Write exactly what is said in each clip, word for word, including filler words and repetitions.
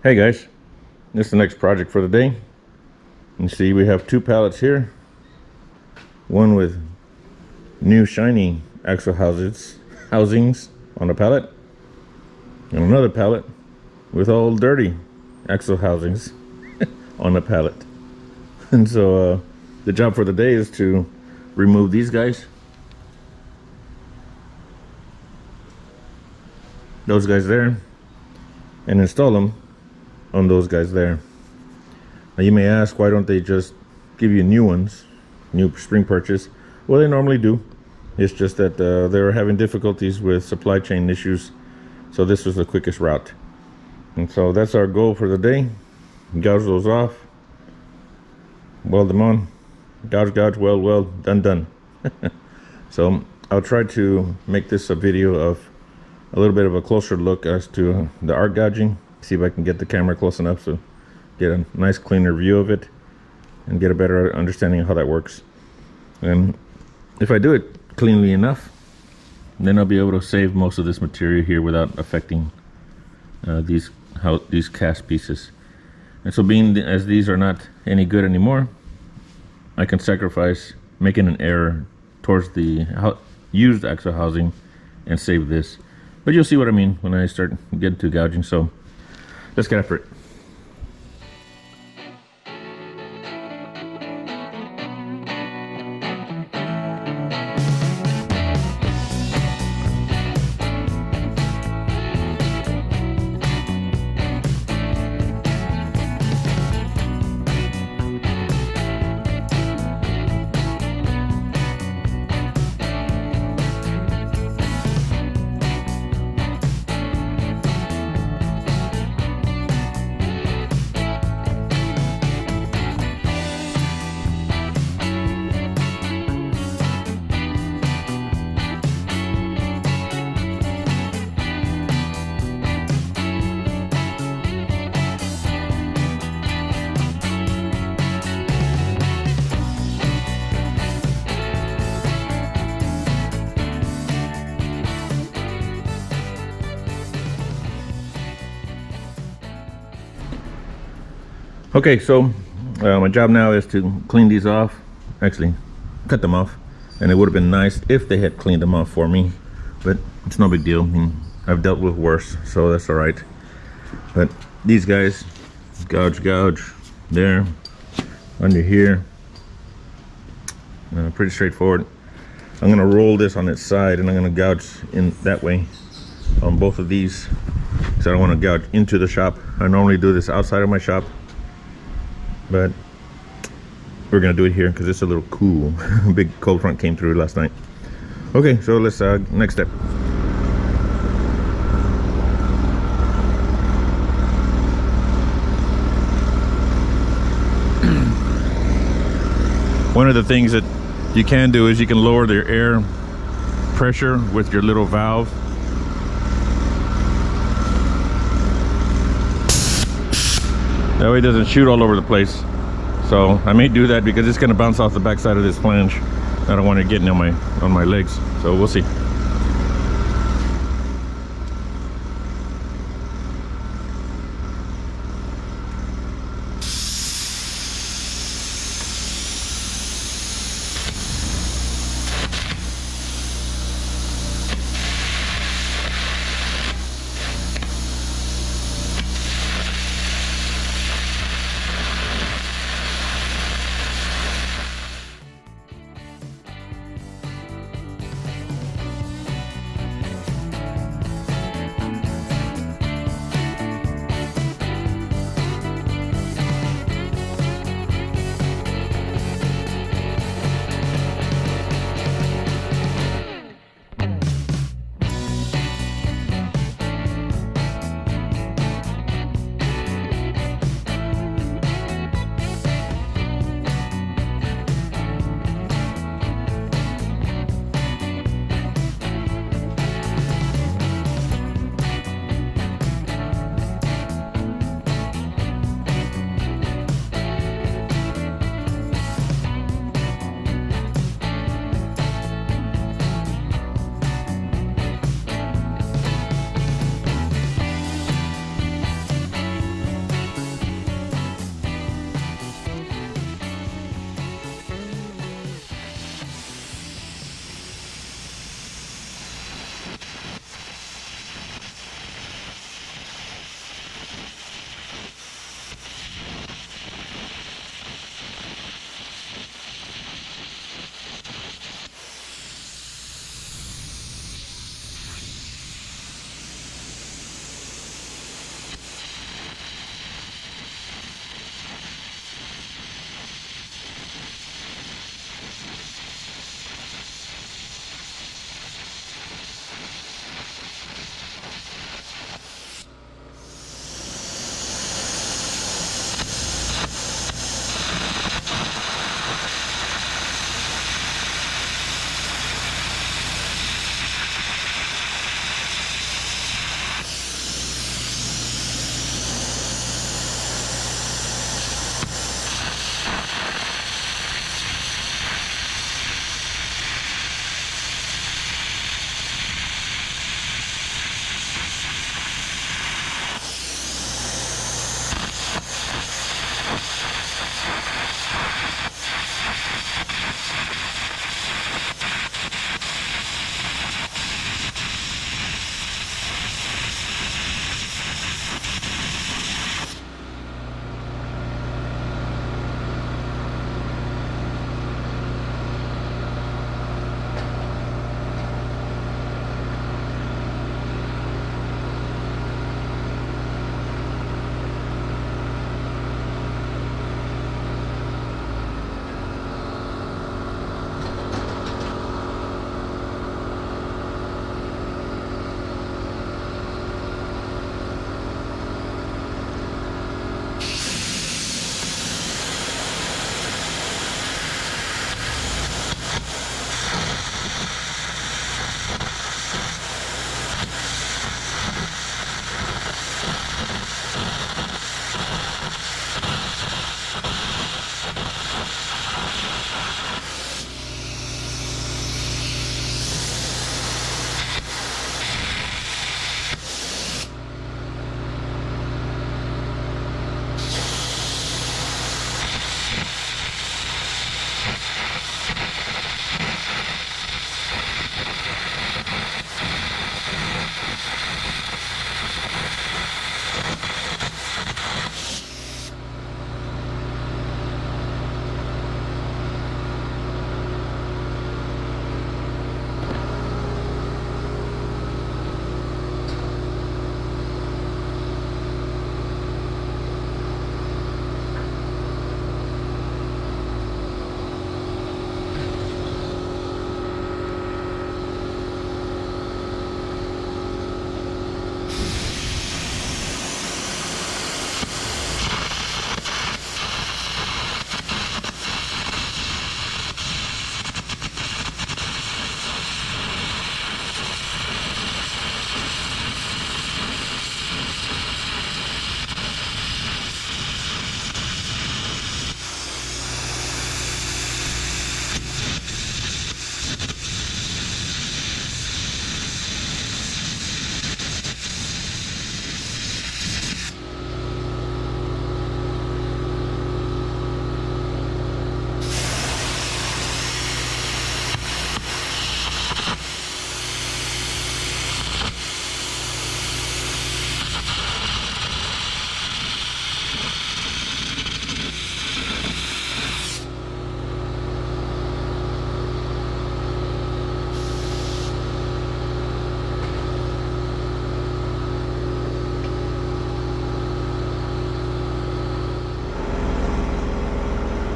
Hey guys, this is the next project for the day. You see we have two pallets here. One with new shiny axle houses, housings on the pallet. And another pallet with old dirty axle housings on the pallet. And so uh, the job for the day is to remove these guys. Those guys there. And install them on those guys there. Now you may ask, why don't they just give you new ones, new spring perches? Well, they normally do. It's just that uh, they were having difficulties with supply chain issues, so this was the quickest route. And so that's our goal for the day. Gouge those off, weld them on, gouge, gouge, weld, weld, done, done. So I'll try to make this a video of a little bit of a closer look as to the arc gouging. See if I can get the camera close enough so get a nice cleaner view of it and get a better understanding of how that works. And if I do it cleanly enough, then I'll be able to save most of this material here without affecting uh, these how these cast pieces. And so being as these are not any good anymore, I can sacrifice making an error towards the used axle housing and save this. But you'll see what I mean when I start getting to gouging. So let's get after it. Okay, so uh, my job now is to clean these off, actually cut them off, and it would have been nice if they had cleaned them off for me, but it's no big deal. I mean, I've dealt with worse, so that's all right. But these guys, gouge, gouge, there, under here, uh, pretty straightforward. I'm gonna roll this on its side and I'm gonna gouge in that way on both of these, because I don't want to gouge into the shop. I normally do this outside of my shop, but we're gonna do it here because it's a little cool. Big cold front came through last night. Okay, so let's uh next step. One of the things that you can do is you can lower the air pressure with your little valve. That way it doesn't shoot all over the place. So I may do that because it's going to bounce off the backside of this flange. I don't want it getting on my on my legs. So we'll see.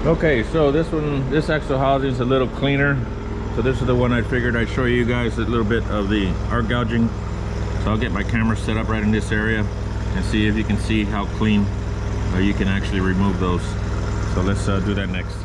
Okay, so this one, this axle housing is a little cleaner. So this is the one I figured I'd show you guys a little bit of the arc gouging. So I'll get my camera set up right in this area and see if you can see how clean uh, you can actually remove those. So let's uh, do that next.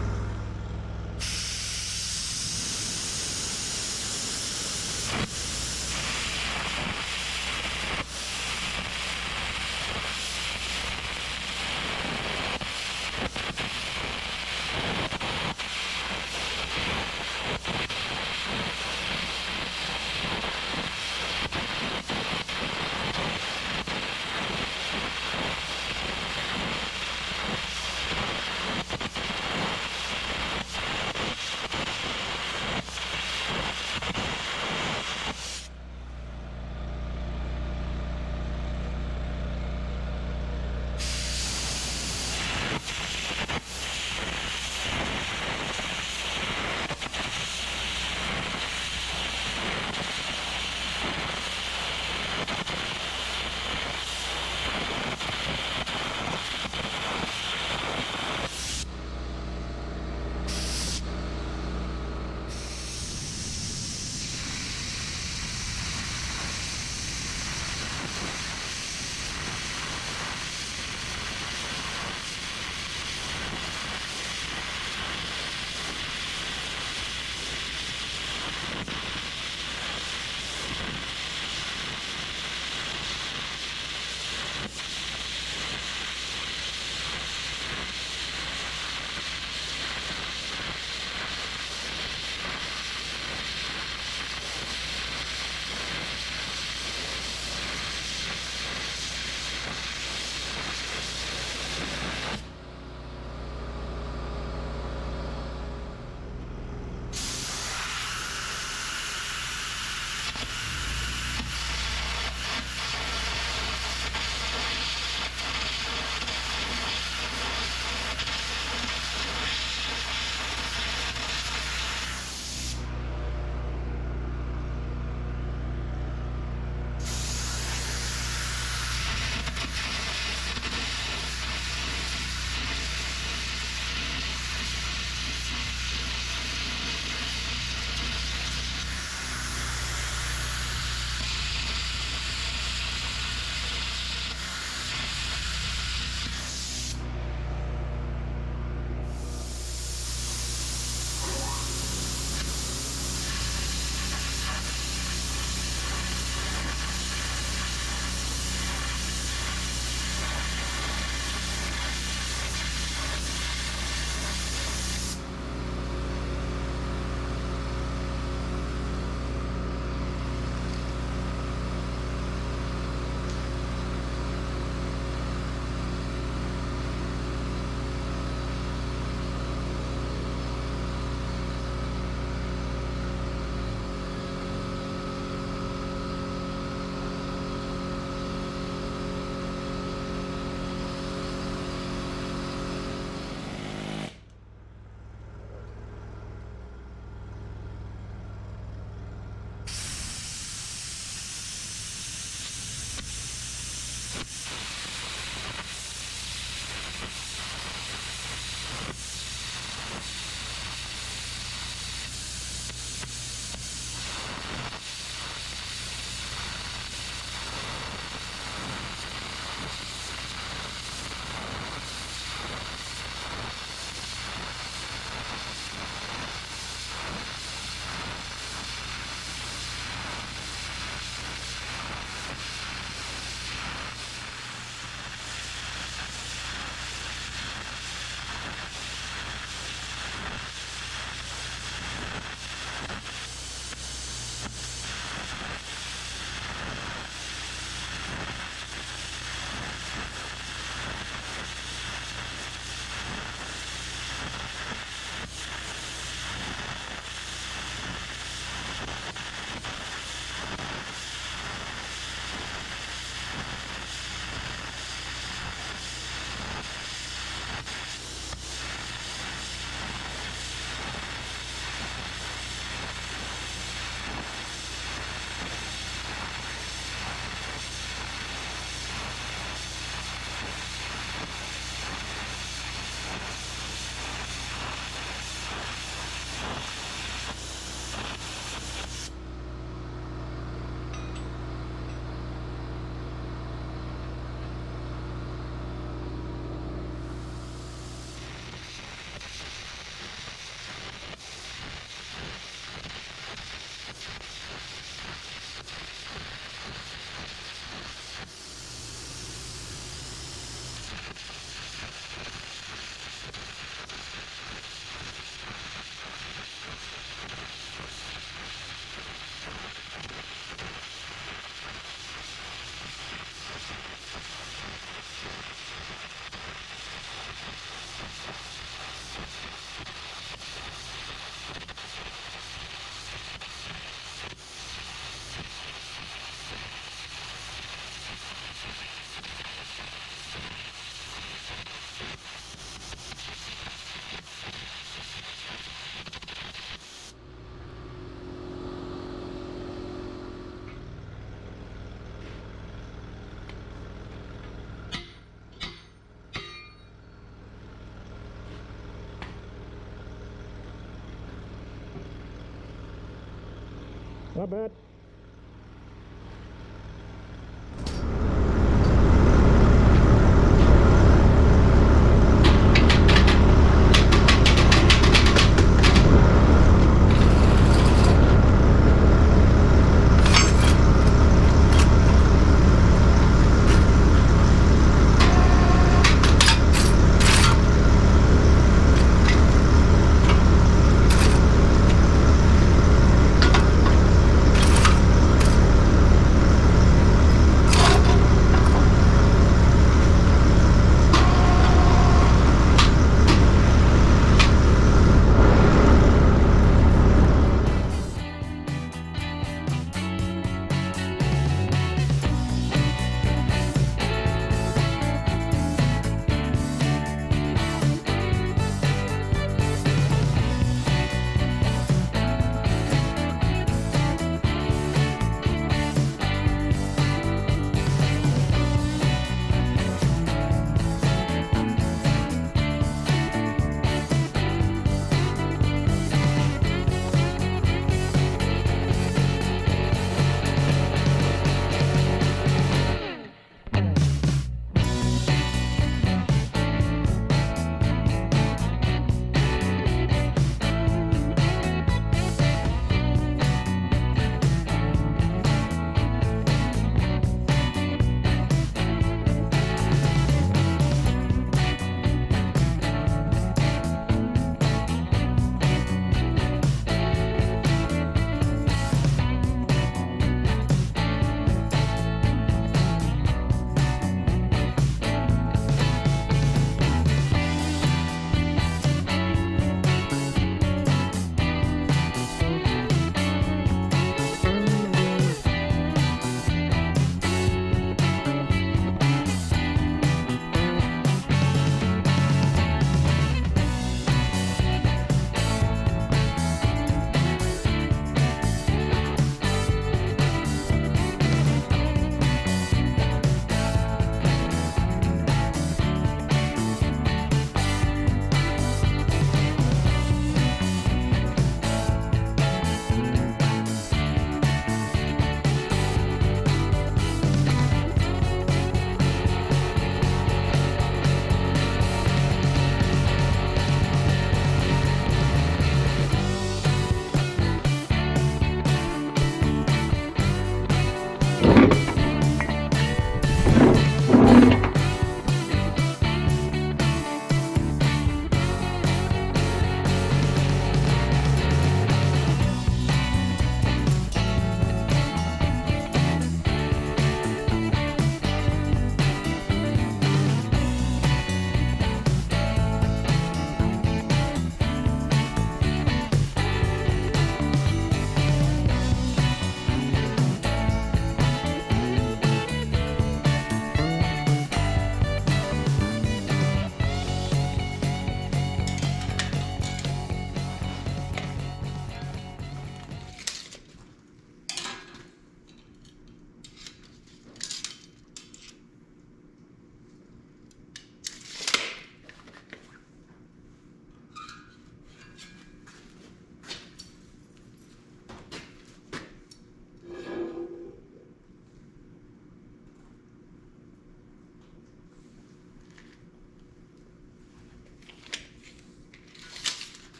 not bad.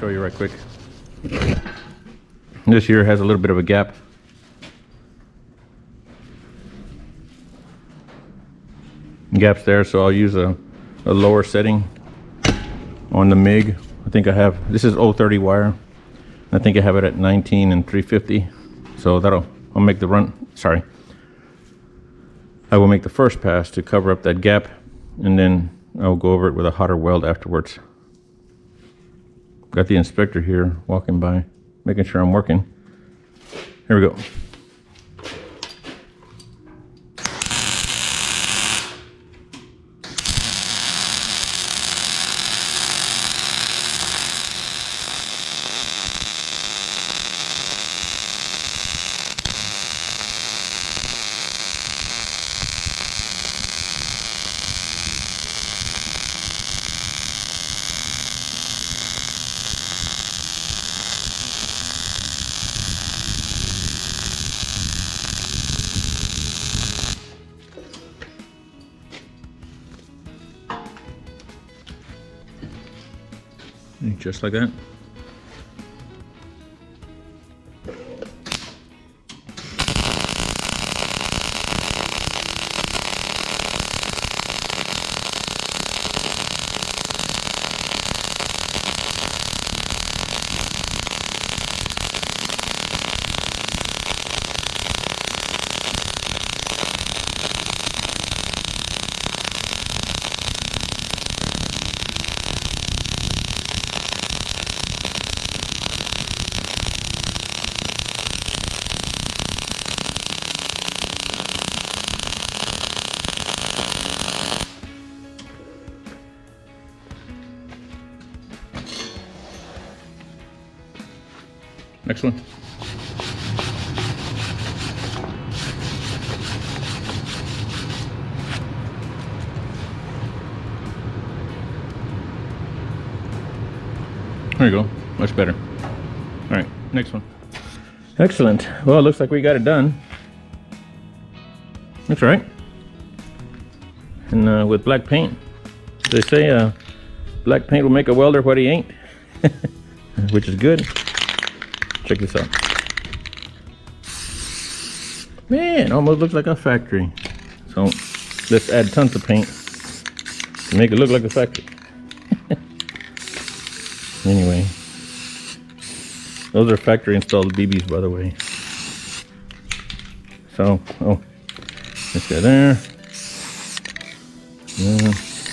show you right quick. This here has a little bit of a gap. Gaps there, so I'll use a, a lower setting on the M I G. I think I have, this is oh thirty wire. I think I have it at nineteen and three fifty. So that'll, I'll make the run, sorry. I will make the first pass to cover up that gap, and then I'll go over it with a hotter weld afterwards. Got the inspector here walking by, making sure I'm working. Here we go. Just like that. Next one. There you go, much better. All right, next one. Excellent. Well, it looks like we got it done. That's right. And uh, with black paint, they say uh, black paint will make a welder what he ain't, which is good. Check this out. Man, almost looks like a factory. So let's add tons of paint to make it look like a factory. Anyway, those are factory installed B Bs, by the way. So, oh, let's go there. Yeah.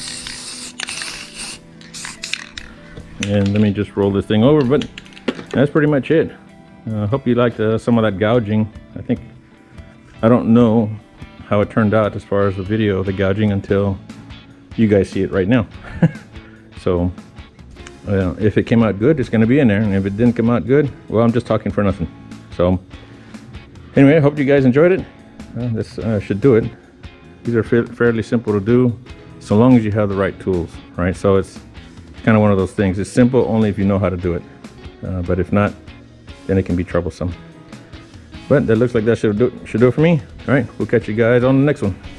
And let me just roll this thing over, but that's pretty much it. I uh, hope you liked uh, some of that gouging. I think, I don't know how it turned out as far as the video of the gouging until you guys see it right now. So uh, if it came out good, it's going to be in there, and if it didn't come out good, well, I'm just talking for nothing. So anyway, I hope you guys enjoyed it. Uh, this uh, should do it. These are fa fairly simple to do, so long as you have the right tools, right? So it's kind of one of those things. It's simple only if you know how to do it, uh, but if not, then it can be troublesome. But that looks like that should do, should do it for me. All right, we'll catch you guys on the next one.